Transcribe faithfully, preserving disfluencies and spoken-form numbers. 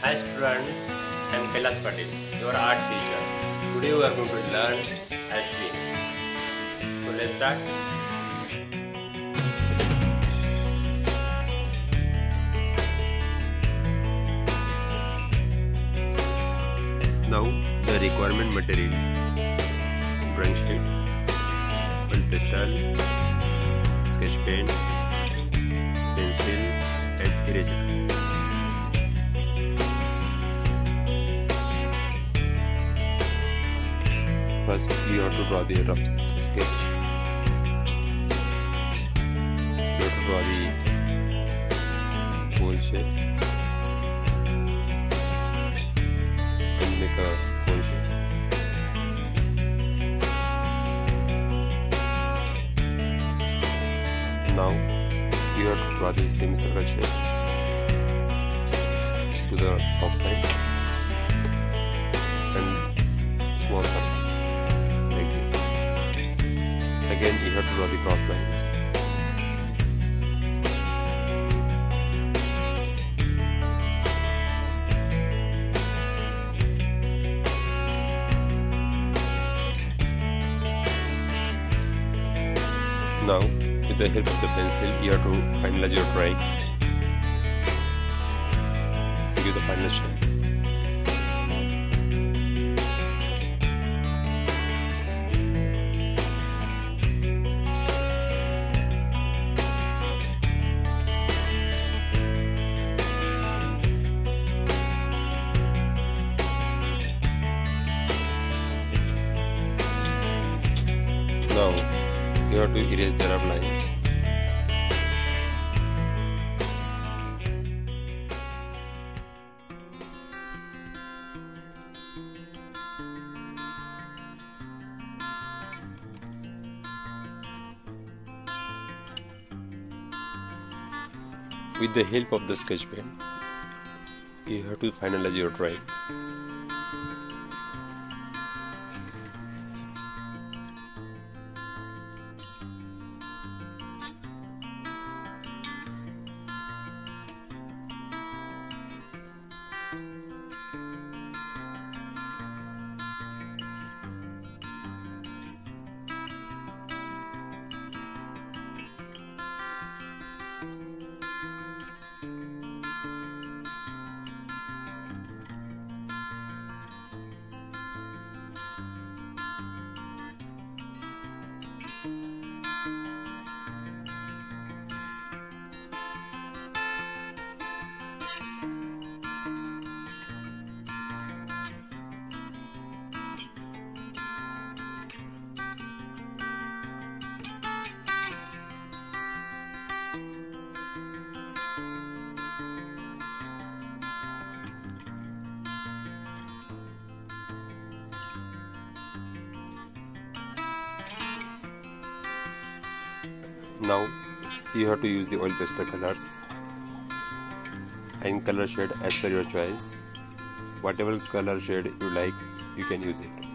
Hi students, I am Kailash Patil, your art teacher. Today we are going to learn ice cream. So let's start. Now the requirement material: drawing sheet, oil pastel, sketch pen, pencil and eraser. First you have to draw the rough sketch. You have to draw the whole shape and make a whole shape. Now you have to draw the semicircular shape to the top side and small circle. Again, you have to draw the cross lines. Now, with the help of the pencil, you have to finalize your drawing to give the final shape. Now, you have to erase the rough lines. With the help of the sketch pen, you have to finalize your drawing. Now you have to use the oil pastel colors and color shade as per your choice. Whatever color shade you like, you can use it.